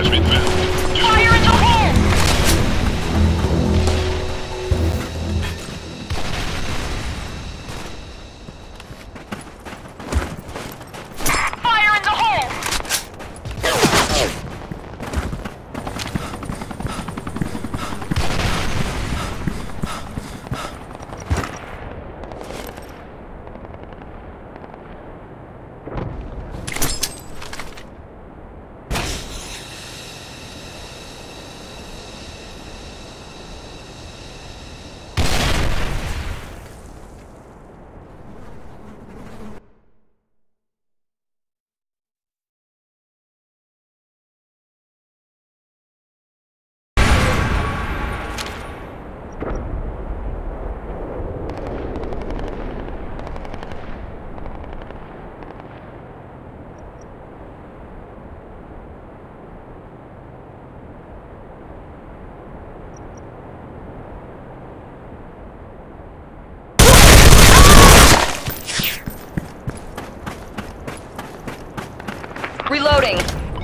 has been found. Fire in the hole! Fire in the hole! Reloading.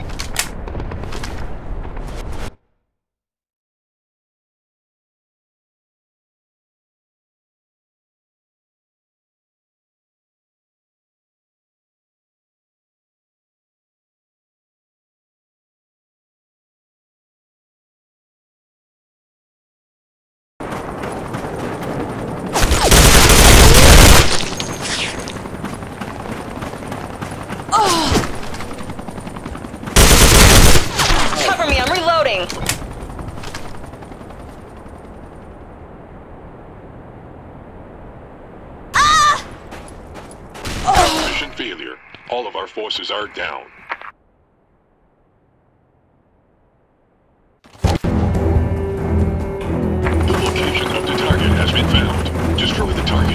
Cover me, I'm reloading. Mission failure. All of our forces are down. The location of the target has been found. Destroy the target.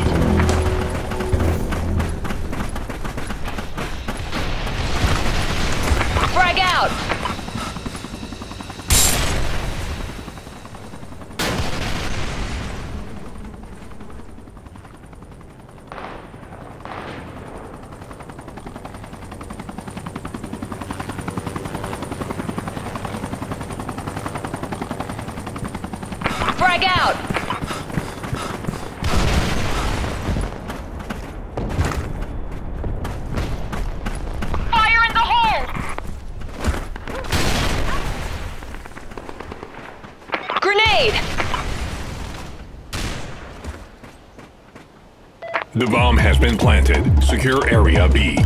Frag out! Frag out! Fire in the hole! Grenade! The bomb has been planted. Secure Area B.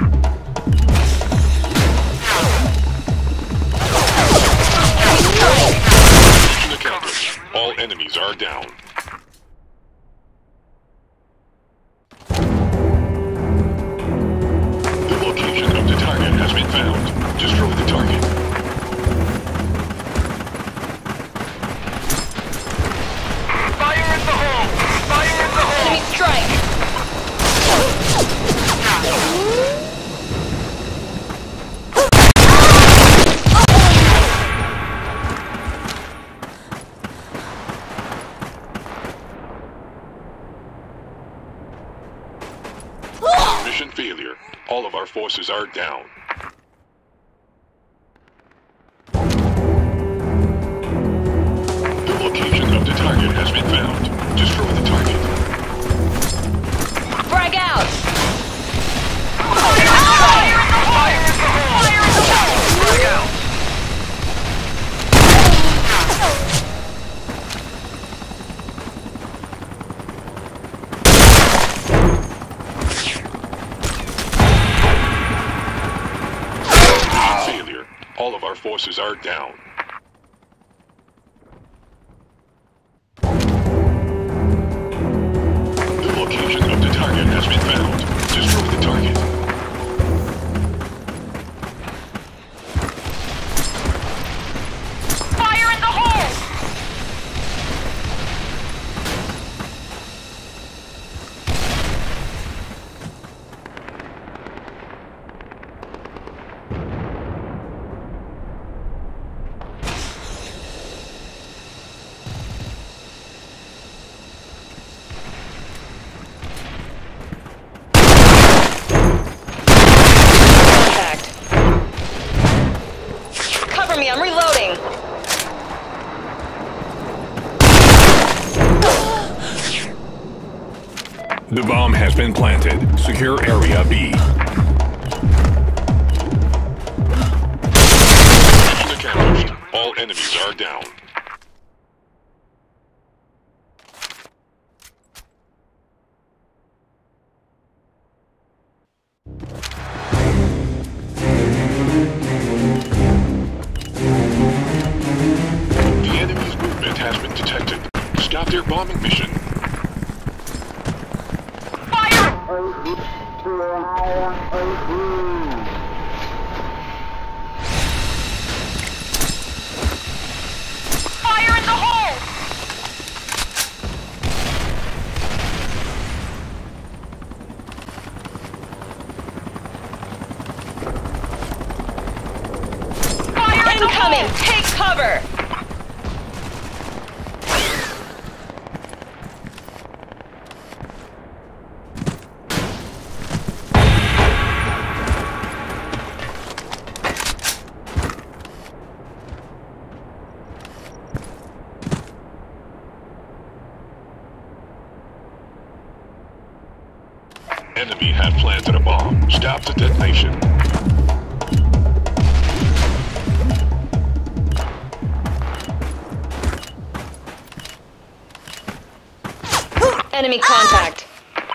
Mission accomplished. All enemies are down. The location of the target has been found. Destroy the target. Fire in the hole! Fire in the hole! Enemy strike! Mission failure. All of our forces are down. The location of the target has been found. Destroy the target. Frag out! Fire in the hole! Fire in the hole! Frag out! Failure. All of our forces are down. The location of the target has been found. Destroy the target. Fire in the hole! Cover me, I'm reloading. The bomb has been planted. Secure Area B. Mission accomplished. All enemies are down. The enemy's movement has been detected. Stop their bombing mission. Fire in the hole! Fire incoming! Take cover! Enemy had planted a bomb. Stop the detonation. Enemy contact.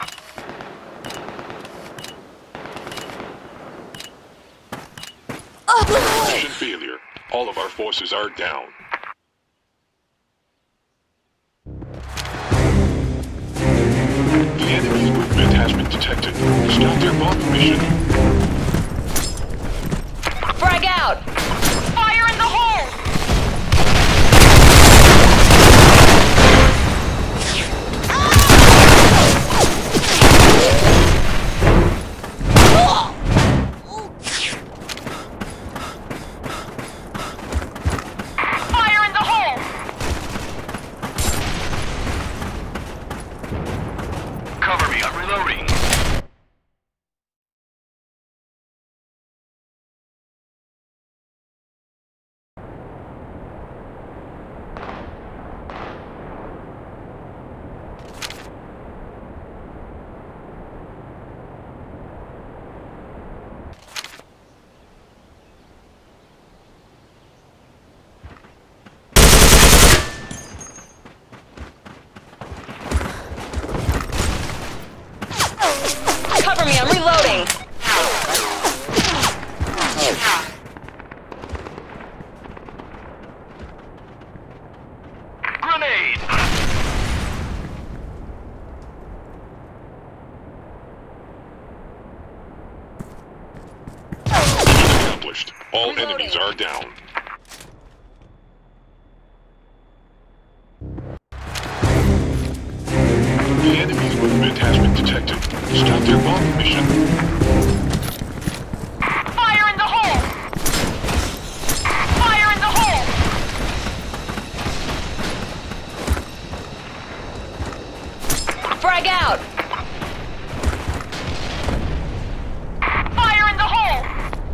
Mission failure. All of our forces are down. The enemy's movement has been detected. Stop their bombing mission. Frag out! Fire in the hole! Fire in the hole! Cover me, I'm reloading. Cover me, I'm reloading. Grenade! Accomplished. All enemies are down. The enemy's movement has been detected. Stop their bombing mission. Fire in the hole! Fire in the hole! Frag out! Fire in the hole!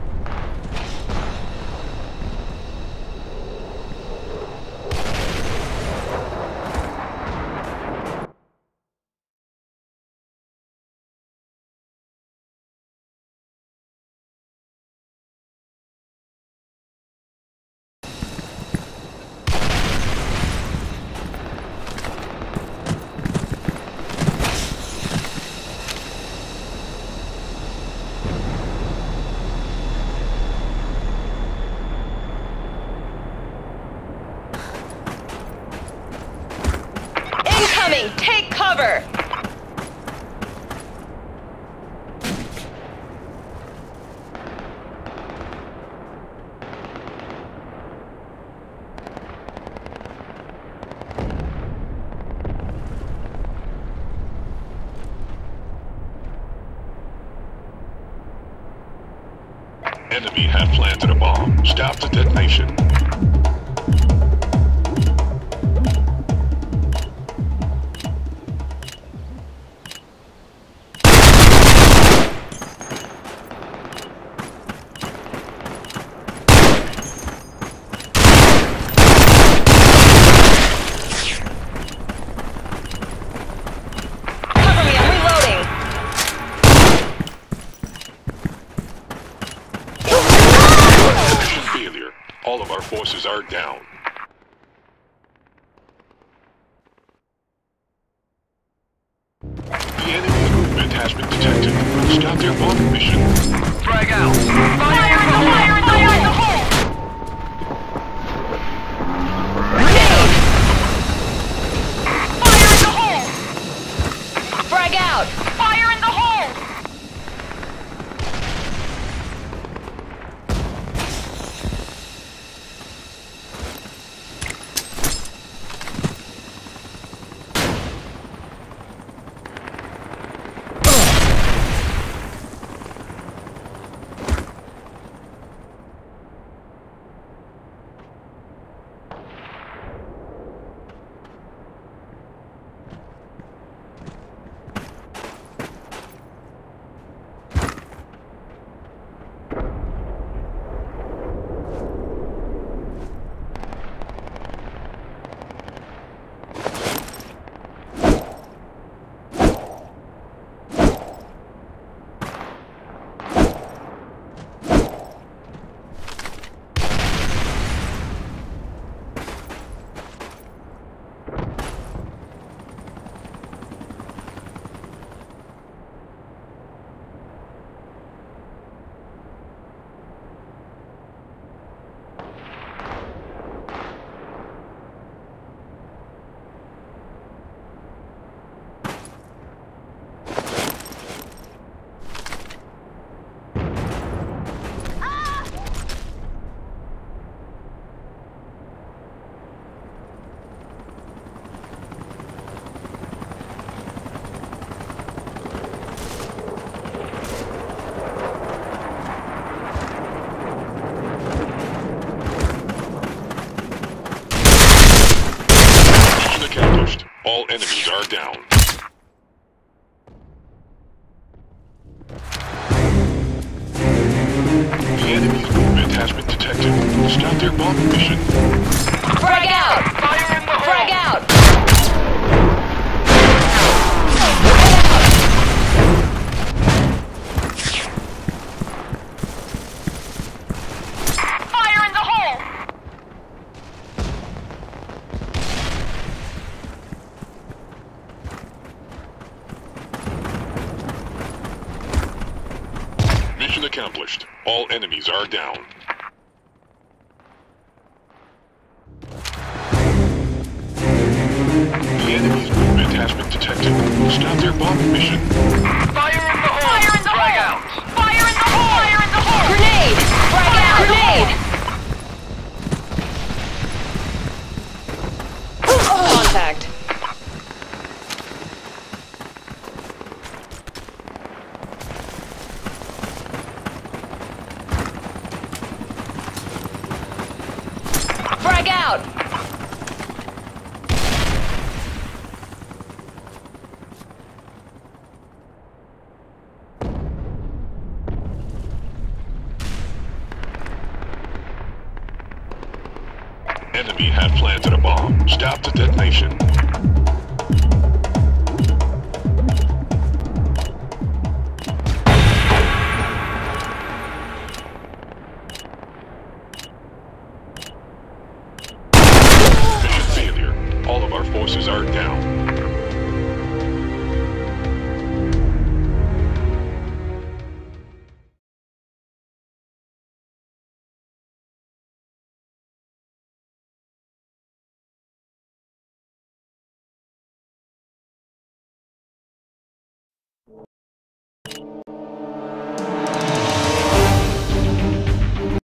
Incoming! Take cover! Enemy have planted a bomb. Stop the detonation. All of our forces are down. The enemy's movement has been detected. Stop their bombing mission. Frag out! Fire in the hole! Fire in the hole! Grenade! Fire in the hole! Frag out! Fire in the hole! All enemies are down. The enemy's movement has been detected. Stop their bombing mission. Frag out! Fire in the hole! Frag out! Fire in the hole! Mission accomplished. All enemies are down. The enemy's movement has been detected. Stop their bombing mission. Fire in the hole! Fire in the Frag hole! out! Fire in the hole! Fire in the hole! Grenade! Frag out! Grenade! Contact. Frag out! Enemy have planted a bomb. Stop the detonation. Mission failure. All of our forces are down.